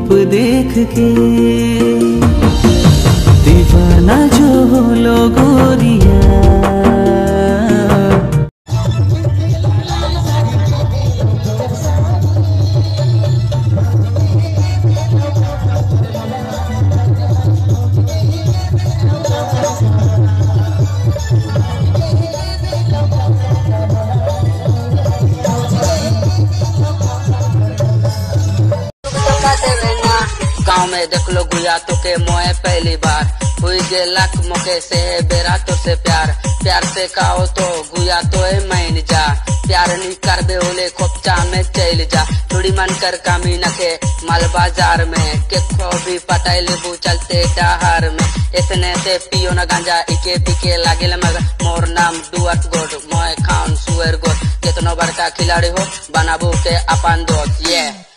रूप देख के दीवाना जो हो लो गोरिया। गाँव में देख लो गुया तो के मोए पहली बार हुई गे लक मोके से बेरा तो से प्यार से कहो तो गुया तो है मैन जा प्यार नहीं कर दे होले खोपचा में चल जा थोड़ी मन कर कामी नखे माल बाजार में के खो भी पटाई लेबू चलते डहार में इतने से पियो न गांजा इके पिके लागिल मगर मोर नाम डुअट गोड मोए खान सुअर गोड कितनो बड़का खिलाड़ी हो बनाबू के अपन दोस्त ये